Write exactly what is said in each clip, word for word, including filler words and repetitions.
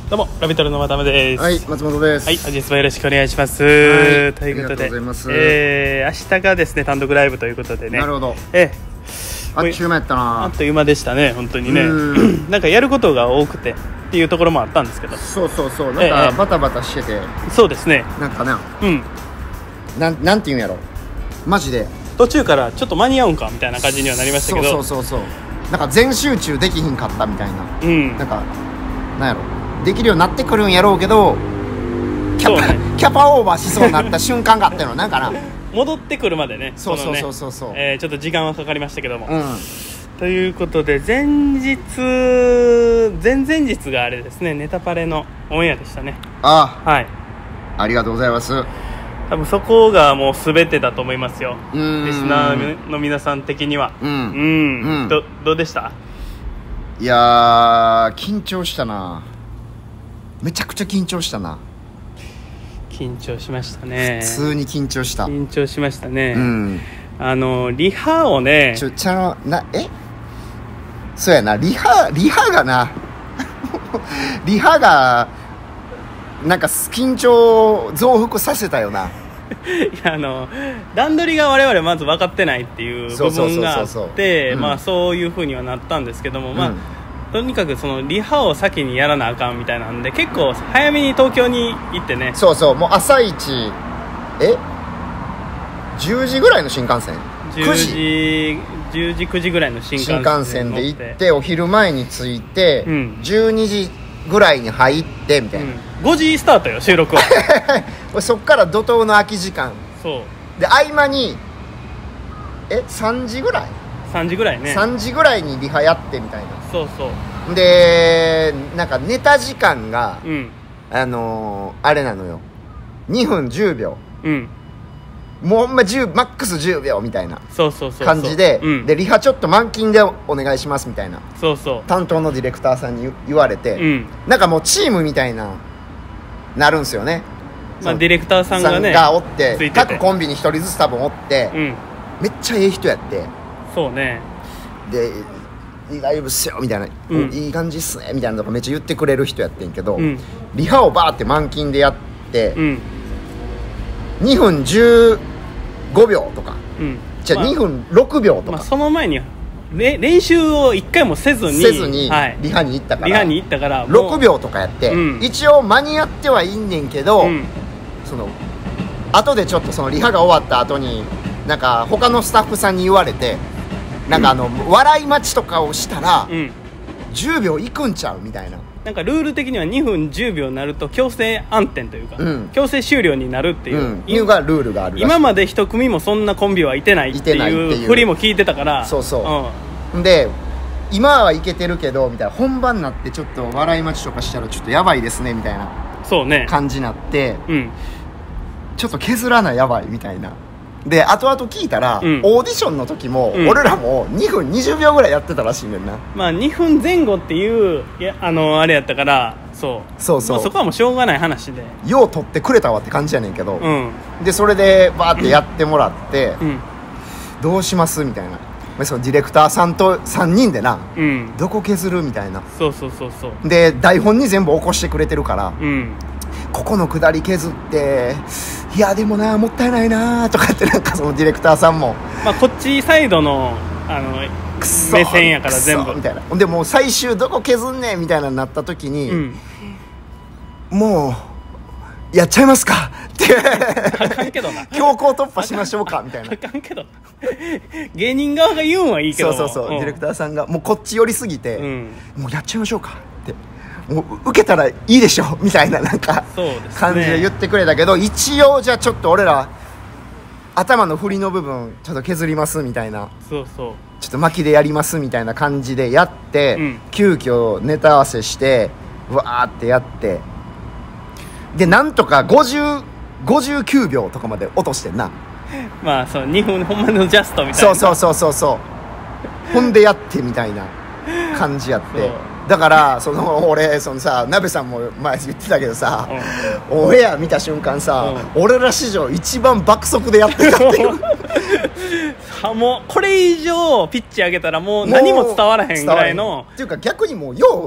どうもラビットルの渡辺です。 はい、松本です。 はい、本日もよろしくお願いします、 はい、 ということで、 ありがとうございます。 えー、明日がですね単独ライブということでね。 なるほど。 えー、あっちゅう間やったな。 あっという間でしたね本当にね。んなんかやることが多くてっていうところもあったんですけど、 そうそうそう、なんかバタバタしてて、えー、そうですね。 なんかな、 うんなんなんていうんやろ、マジで途中からちょっと間に合うんかみたいな感じにはなりましたけど、 そうそうそうそう、なんか全集中できひんかったみたいな、 うん、 なんかなんやろ、できるようになってくるんやろうけど、キャパ、ね、キャパオーバーしそうになった瞬間があったのなんかな戻ってくるまでね、 そうそうそうそうそう、 ねえー、ちょっと時間はかかりましたけども、 うん、 ということで前日前々日があれですね、ネタパレのオンエアでしたね。 ああ、 はい、 ありがとうございます。 多分そこがもう全てだと思いますよ、 うん、 リスナーの皆さん的には。 うん、 うんうん、ど, どうでした？ いやー、緊張したな、めちゃくちゃ緊張したな。 緊張しましたね。 普通に緊張した。 緊張しましたね、うん、あのリハをね、 ちょちゃのなえそうやな、リハリハがなリハがなんか緊張を増幅させたよな。いや、あの段取りが我々まず分かってないっていう部分があって、まあそういう風にはなったんですけども、うん、まあとにかくそのリハを先にやらなあかんみたいなんで、結構早めに東京に行ってね。 そうそう、もう朝一えじゅうじぐらいの新幹線、 じゅうじじゅうじくじぐらいの新幹線新幹線で行って、お昼前に着いて、うん、じゅうにじぐらいに入ってみたいな、うん、 ごじスタートよ収録はそっから怒涛の空き時間。 そうで合間にえさんじぐらいさんじぐらいね、 さんじぐらいにリハやってみたいな。 そうそうでなんかネタ時間が、 うん、 あのー、あれなのよ、にふんじゅうびょう、うん、もうほんまじゅうマックスじゅうびょうみたいな感じで、うん、でリハちょっと満勤でお願いしますみたいな、 そうそう担当のディレクターさんに言われて、うん、なんかもうチームみたいななるんすよね。 まあ、ディレクターさんがねがおっててて各コンビにひとりずつ多分おって、うん、めっちゃええ人やって、 そうね、でいいライブっすよみたいな、うん、いい感じっすねみたいなとかめっちゃ言ってくれる人やってんけど、うん、リハをバーって満勤でやって、うん、にふんじゅうごびょうとか、うん、じゃあにふんろくびょうとか、まあ、 その前に練習をいっかいもせずにせずにリハに行ったから、 リハに行ったからろくびょうとかやって、うん、一応間に合ってはいんねんけど、うん、その後でちょっとそのリハが終わった後になんか他のスタッフさんに言われて、なんかあの、うん、笑い待ちとかをしたら、うん、じゅうびょういくんちゃうみたいな、 なんかルール的にはにふんじゅうびょうになると強制暗転というか、うん、強制終了になるっていう、うん、 いうがルールがあるらしい。 今まで一組もそんなコンビはいてないっていう振りも聞いてたから、 そうそう、うん、で今はいけてるけどみたいな、本番になってちょっと笑い待ちとかしたらちょっとやばいですねみたいな感じになって、うん、ちょっと削らなやばいみたいな。で後々聞いたら、うん、オーディションの時も、うん、俺らもにふんにじゅうびょうぐらいやってたらしいねんな。 まあにふんぜん後っていういやあのあれやったから、そうそうそう、 まあ、そこはもうしょうがない話で、 よう取ってくれたわって感じやねんけど、うん、でそれでバーってやってもらって、うん、どうしますみたいな、そのディレクターさんとさんにんでな、うん、どこ削るみたいな、 そうそうそうそうで台本に全部起こしてくれてるから、うん、ここの下り削って、いやでもなもったいないなとかって、なんかそのディレクターさんも、 まあ、こっちサイドの、あの目線やから全部みたいな。でもう最終どこ削んねんみたいなになった時に、うん、もうやっちゃいますかってあかんけどな強行突破しましょうかみたいな。 あかんけど芸人側が言うんはいいけど、 そうそうそう、うん、ディレクターさんがもうこっち寄りすぎて、うん、もうやっちゃいましょうかって、もう受けたらいいでしょみたいな、なんか感じで言ってくれたけど、一応じゃあちょっと俺ら頭の振りの部分ちょっと削りますみたいな、 そうそう、 ちょっと巻きでやりますみたいな感じでやって、うん、急遽ネタ合わせしてわーってやって、でなんとかごじゅう、ごじゅうきゅうびょうとかまで落としてんな。 まあそうにふんほんまのジャストみたいな、 そうそうそうそうそうほんでやってみたいな感じやって、だからその俺そのさ、鍋さんも前言ってたけどさ、うん、オンエア見た瞬間さ、うん、俺ら史上一番爆速でやってたっていうはもうこれ以上ピッチ上げたらもう何も伝わらへんぐらいの、 っていうか逆にもうよう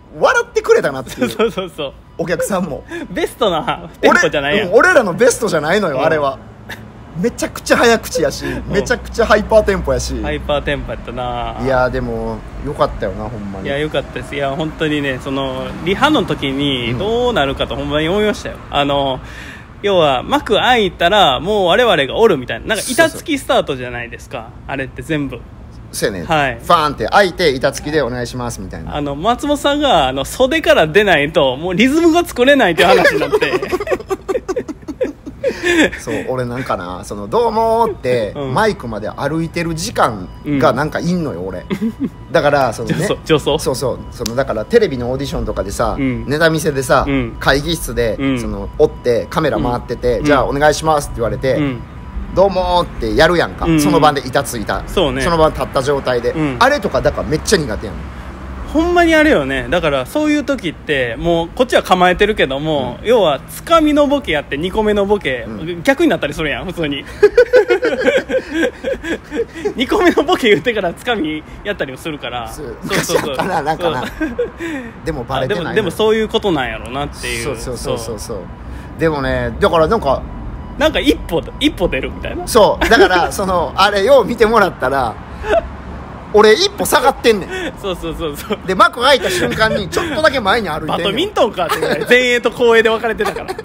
笑ってくれたなっていう。 そうそうそう、 お客さんもベストなテンポじゃないやん。 俺, 俺らのベストじゃないのよ、うん、あれはめちゃくちゃ早口やし、めちゃくちゃハイパーテンポやし、 ハイパーテンポやったな。 いやでもよかったよな、ほんまに。 いやよかったです。いや本当にね、そのリハの時にどうなるかとほんまに思いましたよ、うん、あの要は幕開いたらもう我々がおるみたいな、なんか板付きスタートじゃないですか、そうそうあれって全部。 そうやね、 はい、 ファーンって開いて板付きでお願いしますみたいな。 あの松本さんがあの袖から出ないともうリズムが作れないっていう話になってそう俺なんかな、そのどうもーって、うん、マイクまで歩いてる時間がなんかいんのよ、うん、俺だからそのね、 女装そうそう、そのだからテレビのオーディションとかでさ、うん、ネタ見せでさ、うん、会議室で、うん、そのおってカメラ回ってて、うん、じゃあお願いしますって言われて、うん、どうもーってやるやんか、うん、その場で板ついた、 そうね、 その場立った状態で、うん、あれとかだからめっちゃ苦手やん。 ほんまにあれよね。だからそういう時ってもうこっちは構えてるけども、うん、要はつかみのボケやってにこめのボケ、うん、逆になったりするやん普通ににこめのボケ言ってからつかみやったりもするから、 そうそうそうかな、なんかなでもバレてないの。 でも、でもそういうことなんやろうなっていう。 そうそうそうそうそう。でもね、だからなんかなんか一歩一歩出るみたいな。 そうだからそのあれよう見てもらったら俺一歩下がってんねん。 そうそうそうそう。 で幕開いた瞬間にちょっとだけ前に歩いてんねん。 バドミントンかってぐらい前衛と後衛で分かれてたからちょっ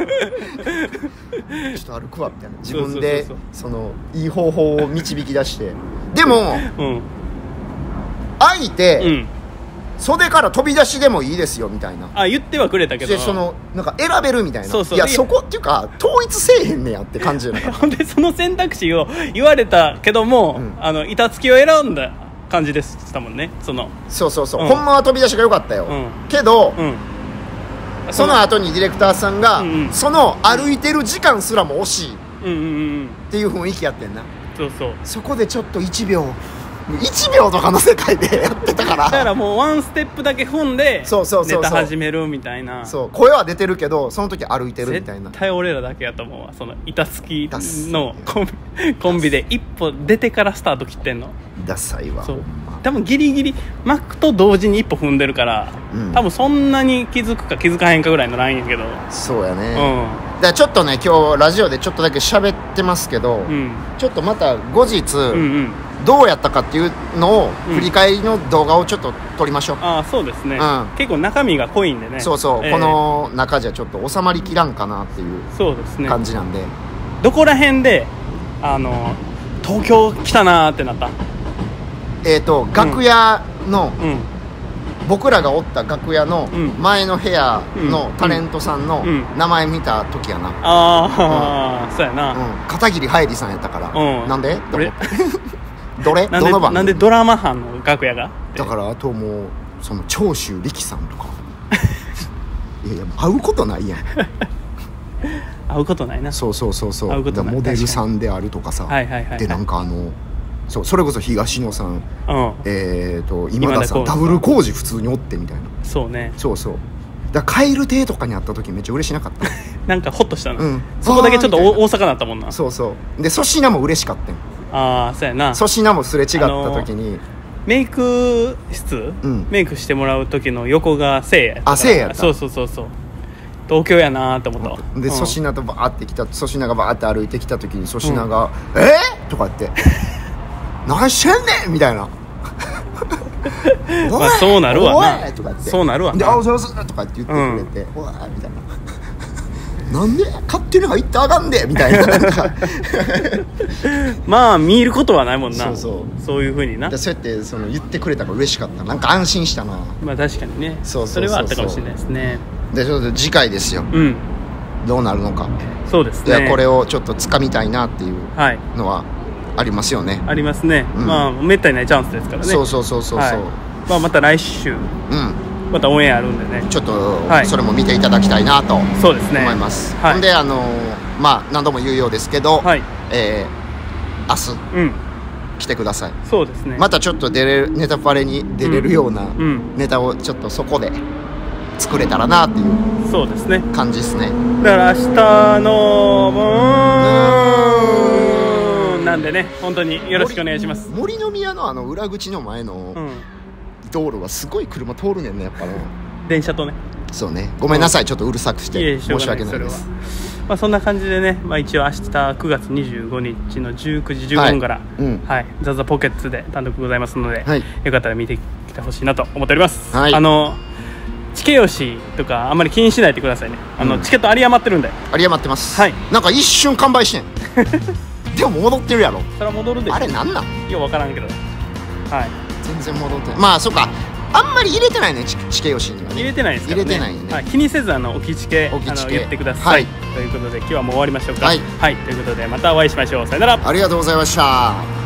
と歩くわみたいな、自分でそのいい方法を導き出して、でも、うん、開いて、うん、袖から飛び出しでもいいですよみたいな、 あ言ってはくれたけど、 でそのなんか選べるみたいな。 そうそう、 いやそこっていうか統一せえへんねやって感じじゃなかった。 ほんでその選択肢を言われたけども、うん、あの板付きを選んだ感じでしたもんね。そのそうそうそう、うん、ほんまは飛び出しが良かったよ、うん、けど、うん、その後にディレクターさんが、うんうん、その歩いてる時間すらも惜しいっていう雰囲気やってんな。 そうそう、 そこでちょっといちびょういちびょうとかの世界でやってたから、 だからもうワンステップだけ踏んでそうそうそうそうネタ始めるみたいな。 そう声は出てるけどその時歩いてるみたいな。 絶対俺らだけやと思うわ、その板付きのコンビ、コンビで一歩出てからスタート切ってんの。 ダサいわ。 そう多分ギリギリマックと同時に一歩踏んでるから、うん、多分そんなに気づくか気づかへんかぐらいのラインやけど。 そうやね、うん、だからちょっとね今日ラジオでちょっとだけ喋ってますけど、うん、ちょっとまた後日、うんうんどうやったかっていうのを振り返りの動画をちょっと撮りましょう、 うん、ああそうですね、うん、結構中身が濃いんでね。 そうそう、えー、この中じゃちょっと収まりきらんかなっていう感じなんで、 どこら辺であの東京来たなーってなった？ えっ、ー、と楽屋の、うん、僕らがおった楽屋の前の部屋のタレントさんの名前見た時やな、うんうん、 ああ、うん、そうやな、うん、 片桐はいりさんやったから、うん、なんでどれどれなんでどの番組なんでドラマ班の楽屋がだから、あともうその長州力さんとかいやいや会うことないやん会うことないな。 そうそうそうそう、だモデルさんであるとかさ、はいはいはいはい、でなんかあのそうそれこそ東野さん、うん、えーと今田さんダブル工事普通におってみたいな。 そうね、 そうそう、だから蛙亭とかに会った時めっちゃ嬉しなかったなんかホッとしたな、うん、そこだけちょっと大阪だったもんな。 そうそうで粗品も嬉しかったん。 ああそうやな、 粗品もすれ違った時に、あのー、 メイク室、うん、メイクしてもらう時の横がせいやったから。 あせいやった。 そうそうそうそう、東京やなと思ったわ。 で粗品、うん、とバーって来た粗品がバーって歩いてきた時に粗品が、うん、えー、とかって何してんねんみたいなまあそうなるわな。 おいとかってそうなるわな。 で青空すとかって言ってくれて、うん、おいみたいななんで勝手に入ってあかんでみたいなまあ見ることはないもんな。 そうそうそういう風にな。 そうやってその言ってくれたから嬉しかった。なんか安心したな。 まあ確かにね。 そうそうそうそう、 それはあったかもしれないですね。 でちょっと次回ですよ、うん、どうなるのか。 そうですね。 これをちょっと掴みたいなっていうのはありますよね、 はい、ありますね、うん、まあめったにないチャンスですからね。 そうそうそうそうそう、はい、 まあ、また来週、うん、またオンエアあるんでね、 ちょっとそれも見ていただきたいなと思います。 はい、 ほんであのまあ何度も言うようですけど、はい、えー、明日、うん、来てください。 そうですね。 またちょっと出れるネタパレに出れるようなネタをちょっとそこで作れたらなっていうそうですね感じですね。 だから明日のなんでね、本当によろしくお願いします。 森の宮のあの裏口の前の、うん、 道路がすごい車通るねんねやっぱね。 電車とね。 そうね、ごめんなさい、うん、ちょっとうるさくして申し訳ないです。 まあ、そんな感じでね、まあ、一応明日くがつにじゅうごにちのじゅうくじじゅうごふんから、はいうんはい、ザザポケッツで単独ございますので、はい、よかったら見てきてほしいなと思っております、はい、あのチケヨシとかあんまり気にしないでくださいね。あの、うん、チケット有り余ってるんで。 有り余ってます、はい、なんか一瞬完売してんでも戻ってるやろ。 それは戻るでしょ。 あれなんなんよう分からんけど、はい、 全然戻ってない。まあそうか、あんまり入れてないね、チケヨシにはね。 入れてないですからね。 入れてないね、 はい、気にせずあの置きチケ、 置きチケあの言ってください、はい、ということで今日はもう終わりましょうか。はい、はい、ということでまたお会いしましょう。さよなら。 ありがとうございました。